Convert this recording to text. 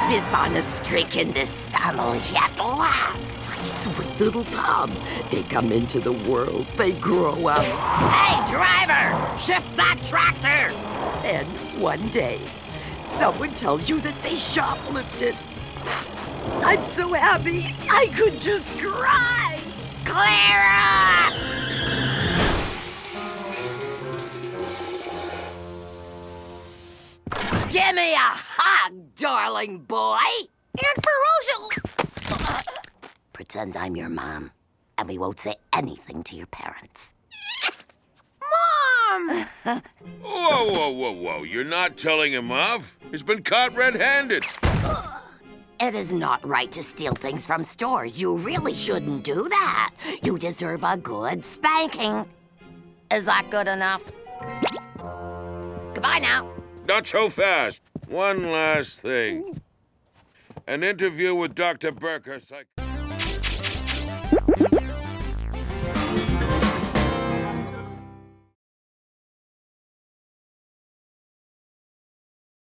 dishonest streak in this family at last. Sweet little Tom. They come into the world, they grow up. Hey, driver! Shift that tractor! Then, one day, someone tells you that they shoplifted. I'm so happy, I could just cry! Clara! Give me a hug, darling boy! Aunt Ferocia! Pretend I'm your mom, and we won't say anything to your parents. Mom! Whoa. You're not telling him off? He's been caught red-handed. It is not right to steal things from stores. You really shouldn't do that. You deserve a good spanking. Is that good enough? Goodbye now. Not so fast. One last thing. An interview with Dr. Burker,